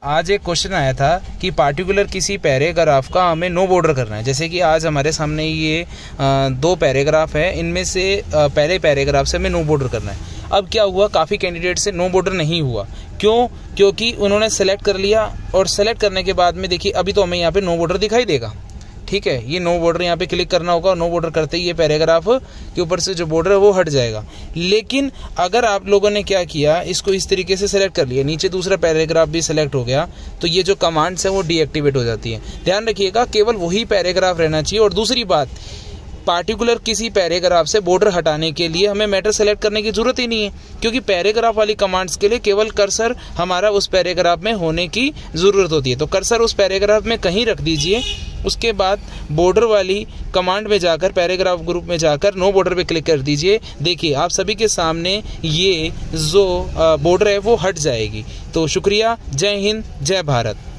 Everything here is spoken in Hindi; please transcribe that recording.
आज एक क्वेश्चन आया था कि पार्टिकुलर किसी पैराग्राफ का हमें नो बॉर्डर करना है। जैसे कि आज हमारे सामने ये 2 पैराग्राफ है, इनमें से पहले पैराग्राफ से हमें नो बॉर्डर करना है। अब क्या हुआ, काफ़ी कैंडिडेट से नो बॉर्डर नहीं हुआ। क्यों? क्योंकि उन्होंने सेलेक्ट कर लिया और सेलेक्ट करने के बाद में देखिए अभी तो हमें यहाँ पे नो बॉर्डर दिखाई देगा, ठीक है। ये नो बॉर्डर यहाँ पे क्लिक करना होगा, नो बॉर्डर करते ही ये पैराग्राफ के ऊपर से जो बॉर्डर है वो हट जाएगा। लेकिन अगर आप लोगों ने क्या किया, इसको इस तरीके से सेलेक्ट कर लिया, नीचे दूसरा पैराग्राफ भी सेलेक्ट हो गया, तो ये जो कमांड्स हैं वो डीएक्टिवेट हो जाती हैं। ध्यान रखिएगा, केवल वही पैराग्राफ रहना चाहिए। और दूसरी बात, पार्टिकुलर किसी पैराग्राफ से बॉर्डर हटाने के लिए हमें मैटर सेलेक्ट करने की जरूरत ही नहीं है, क्योंकि पैराग्राफ वाली कमांड्स के लिए केवल कर्सर हमारा उस पैराग्राफ में होने की ज़रूरत होती है। तो कर्सर उस पैराग्राफ में कहीं रख दीजिए, उसके बाद बॉर्डर वाली कमांड में जाकर पैराग्राफ ग्रुप में जाकर नो बॉर्डर पे क्लिक कर दीजिए। देखिए आप सभी के सामने ये जो बॉर्डर है वो हट जाएगी। तो शुक्रिया, जय हिंद, जय भारत।